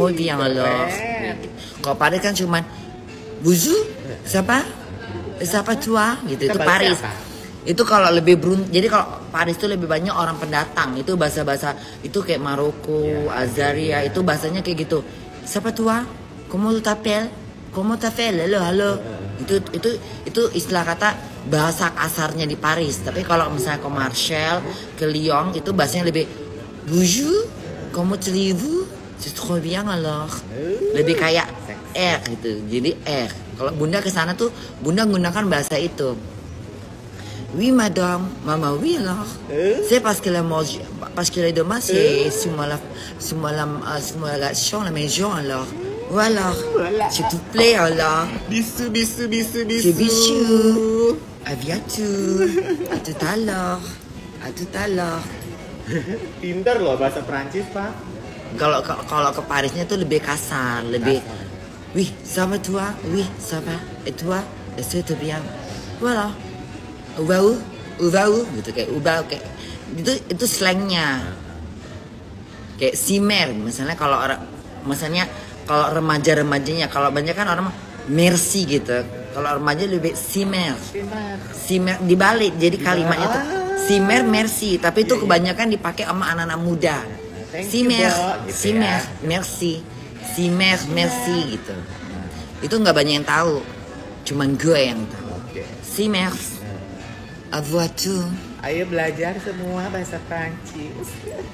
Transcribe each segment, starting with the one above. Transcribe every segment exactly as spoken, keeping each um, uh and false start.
trop bien alors. Kalau Paris kan cuman Bonjour, siapa? Siapa tua? Gitu, itu Paris. Itu kalau lebih beruntung. Jadi kalau Paris itu lebih banyak orang pendatang. Itu bahasa-bahasa itu kayak Maroko, Azaria, itu bahasanya kayak gitu. Siapa tua? Comment tu t'appelles? Comment t'appelles? Halo, halo. Itu itu itu istilah kata bahasa kasarnya di Paris. Tapi kalau misalnya ke Marseille, ke Lyon, itu bahasanya lebih Bonjour, comment allez-vous? C'est trop bien alors. Lebih kayak R gitu. Jadi R. Kalau Bunda ke sana tuh Bunda gunakan bahasa itu. Oui madame, maman oui alors. C'est parce que la mange, parce que les demain c'est sur la sur la sur la chambre la maison alors. Voilà. S'il te plaît alors. Bisous bisous bisous bisous. C'est bisous. À bientôt. À tout à l'heure. À tout à l'heure. Pintar loh bahasa Prancis, Pak. Kalau kalau ke Parisnya tuh lebih kasar, lebih kasar. Oui, ça va toi? Oui, ça va. Et toi? C'est bien. Voilà. Ubau, ubau gitu kayak ubau kayak itu itu slangnya. Kayak simer misalnya kalau orang misalnya kalau remaja-remajanya kalau banyak kan orang merci gitu. Kalau remaja lebih simer. Simer dibalik jadi kalimatnya tuh simer merci, tapi itu kebanyakan dipakai sama anak-anak muda. Simer, simer, merci, simer, merci gitu. Itu nggak banyak yang tahu, cuman gue yang tahu. Simer, à voiture. Ayo belajar semua bahasa Prancis.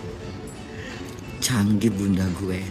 Canggih bunda gue.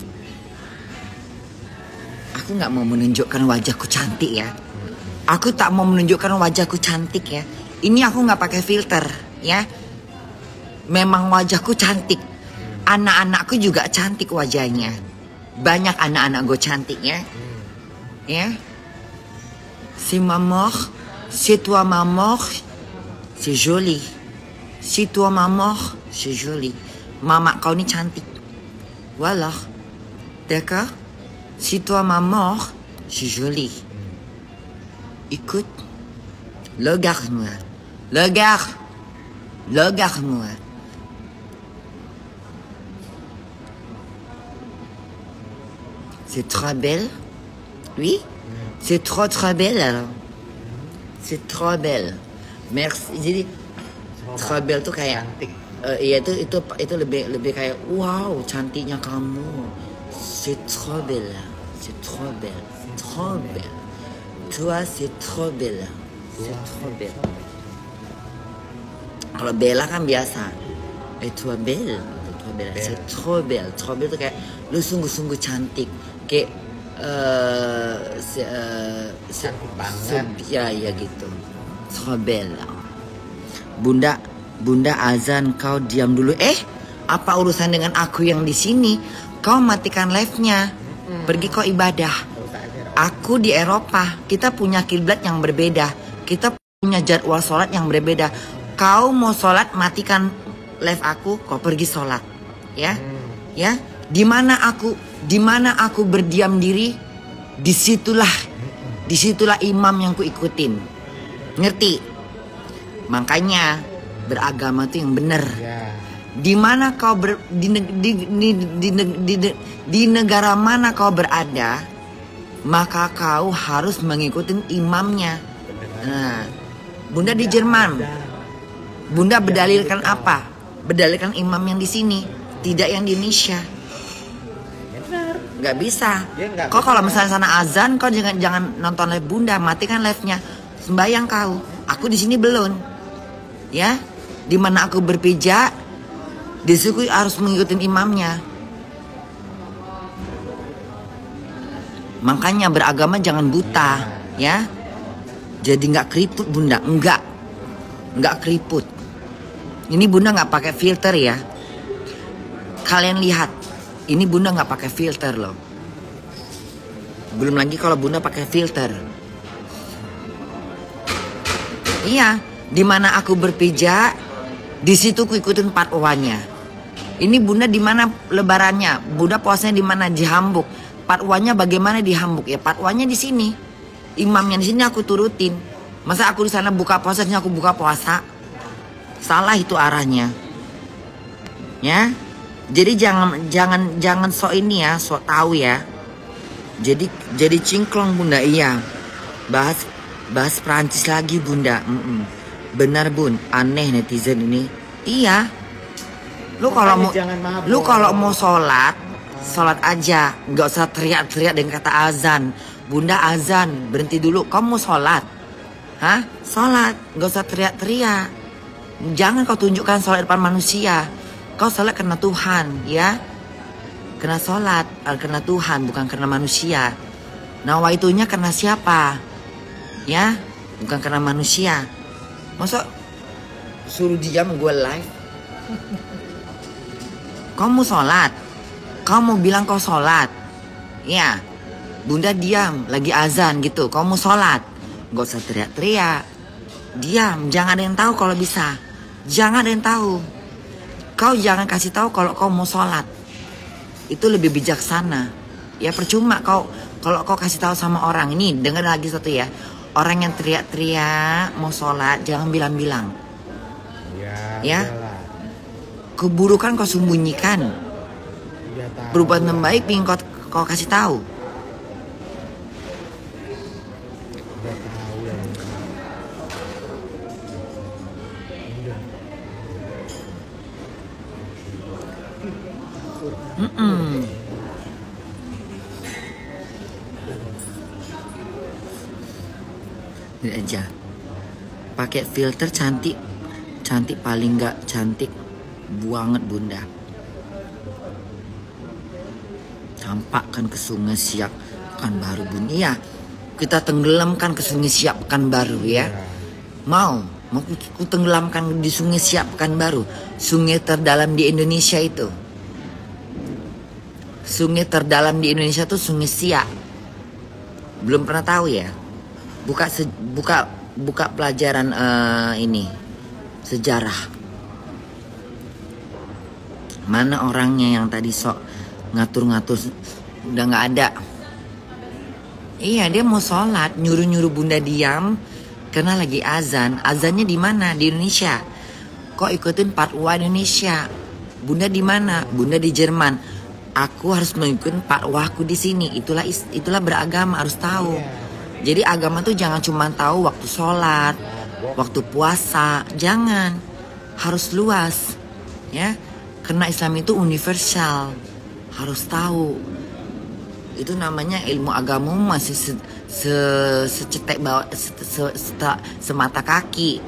Aku nggak mau menunjukkan wajahku cantik ya. Aku tak mau menunjukkan wajahku cantik ya. Ini aku nggak pakai filter ya. Memang wajahku cantik. Anak-anakku juga cantik wajahnya. Banyak anak-anak gue cantik ya. Ya. Si maman, si toi maman, c'est joli. Si toi maman, c'est joli. Mama kau ni cantik. Voilà. D'accord? Si toi maman, c'est joli. Écoute. Regarde-moi. Regarde. Regarde-moi. C'est trop belle. Oui? C'est trop trop belle alors. C'est trop belle. Merci. Jadi trop belle tuh kayak uh, iya itu itu itu lebih lebih kayak wow cantiknya kamu. C'est trop belle. C'est trop belle. Trop belle. Toi c'est trop belle. C'est trop belle. Kalau Bella kan biasa. Et toi belle. Toi belle. C'est trop belle. Trop belle tuh kayak lu sungguh-sungguh cantik. Kayak uh, se, uh, se, banget. Se, ya ya gitu. Trop belle. Bunda, Bunda azan kau diam dulu. Eh, apa urusan dengan aku yang di sini? Kau matikan live-nya. Pergi kau ibadah. Aku di Eropa. Kita punya kiblat yang berbeda. Kita punya jadwal sholat yang berbeda. Kau mau sholat matikan live aku. Kau pergi sholat. Ya, ya. Di mana aku, di mana aku berdiam diri, disitulah, disitulah imam yang ku ikutin. Ngerti? Makanya beragama tuh yang benar. Di mana kau ber, di, di, di, di, di, di, di negara mana kau berada, maka kau harus mengikuti imamnya. Nah, Bunda di Jerman, Bunda berdalilkan apa? Berdalilkan imam yang di sini, tidak yang di Indonesia. Nggak bisa. Kau kalau misalnya sana azan, kau jangan jangan nonton live Bunda, matikan live-nya. Sembayang kau. Aku di sini belum. Ya, di mana aku berpijak, di situ harus mengikuti imamnya. Makanya beragama jangan buta, ya. Jadi nggak keriput Bunda, enggak, nggak keriput. Ini Bunda nggak pakai filter ya. Kalian lihat, ini Bunda nggak pakai filter loh. Belum lagi kalau Bunda pakai filter. Iya, di mana aku berpijak, di situ ku ikutin patwanya. Ini Bunda di mana lebarannya? Bunda puasanya di mana? Di Hamburg. Patwanya bagaimana di Hamburg? Ya patwanya di sini. Imamnya di sini aku turutin. Masa aku di sana buka puasanya aku buka puasa? Salah itu arahnya. Ya. Jadi jangan jangan jangan sok ini ya, sok tahu ya. Jadi jadi cingklong Bunda, iya. Bahas bahas Perancis lagi Bunda. Mm-mm. Benar Bun, aneh netizen ini. Iya. Lu kalau mau lu kalau mau sholat, sholat aja, nggak usah teriak-teriak dengan kata azan. Bunda azan, berhenti dulu. Kamu mau sholat? Hah? Sholat, nggak usah teriak-teriak. Jangan kau tunjukkan sholat depan manusia. Kau sholat karena Tuhan, ya. Karena sholat, karena Tuhan, bukan karena manusia. Nawaitunya karena siapa? Ya, bukan karena manusia. Masa suruh diam gue live? Kamu sholat, kamu bilang kau sholat, ya. Bunda diam, lagi azan gitu. Kamu sholat, gak usah teriak-teriak. Diam, jangan ada yang tahu kalau bisa. Jangan ada yang tahu. Kau jangan kasih tahu kalau kau mau sholat. Itu lebih bijaksana. Ya percuma kau kalau kau kasih tahu sama orang ini. Dengar lagi satu ya. Orang yang teriak-teriak mau sholat jangan bilang-bilang. Ya. Ya. Keburukan kau sembunyikan. Ya, Perbuatan baik ingin kau kau kasih tahu. Udah tahu ya. Mm-mm. Ini aja. Pakai filter cantik, cantik paling nggak cantik banget Bunda. Campakkan ke Sungai Siak Pekanbaru Bunda. Iya, kita tenggelamkan ke Sungai Siak Pekanbaru ya. Mau, mau ku tenggelamkan di Sungai Siak Pekanbaru, sungai terdalam di Indonesia itu. Sungai terdalam di Indonesia tuh Sungai Siak. Belum pernah tahu ya? Buka se, buka buka pelajaran uh, ini sejarah. Mana orangnya yang tadi sok ngatur-ngatur udah nggak ada. Iya dia mau sholat nyuruh-nyuruh Bunda diam karena lagi azan. Azannya di mana? Di Indonesia. Kok ikutin fatwa Indonesia? Bunda di mana? Bunda di Jerman. Aku harus mengikuti fatwaku di sini. Itulah itulah beragama, harus tahu. Jadi agama tuh jangan cuma tahu waktu sholat, waktu puasa, jangan. Harus luas, ya. Karena Islam itu universal, harus tahu. Itu namanya ilmu agama masih se, se, secetek bawah, se, se, se, se, semata kaki.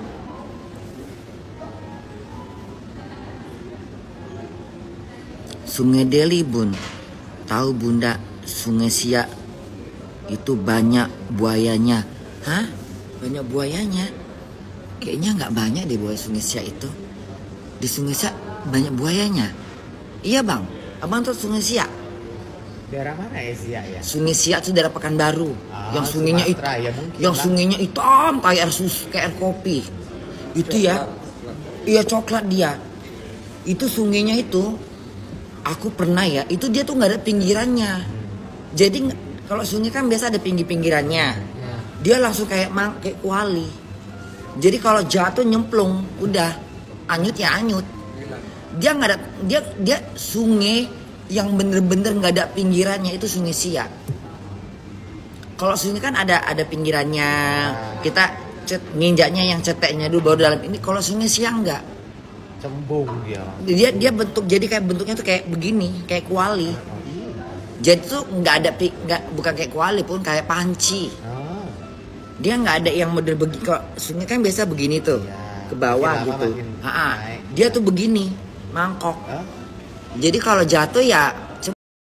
Sungai Deli Bun, tahu Bunda Sungai Siak itu banyak buayanya. Hah? Banyak buayanya? Kayaknya nggak banyak deh buaya Sungai Siak itu. Di Sungai Siak banyak buayanya. Iya bang, abang tuh Sungai Siak. Daerah mana ya Siak ya? Sungai Siak itu daerah Pekanbaru. Ah, yang sungainya itu, ya yang lah. sungainya hitam kayak air sus, kayak air kopi. Itu ya. Iya coklat dia. Itu sungainya itu, aku pernah ya. Itu dia tuh nggak ada pinggirannya. Jadi kalau sungai kan biasa ada pinggir-pinggirannya. Dia langsung kayak mang, kayak kuali. Jadi kalau jatuh nyemplung, udah anyut ya anyut. Dia nggak ada, dia dia sungai yang bener-bener nggak ada pinggirannya, itu Sungai Siak. Kalau sungai kan ada ada pinggirannya, kita cet, nginjaknya yang ceteknya dulu baru dalam. Ini kalau Sungai Siak nggak. Cembung dia. Dia dia bentuk jadi kayak bentuknya tuh kayak begini, kayak kuali. Jadi tuh nggak ada nggak bukan kayak kuali pun kayak panci. Oh. Dia nggak ada yang model begini. Kalau sungai kan biasa begini tuh Ya, ke bawah gitu. Ha-ha. Dia tuh begini, mangkok. Huh? Jadi kalau jatuh ya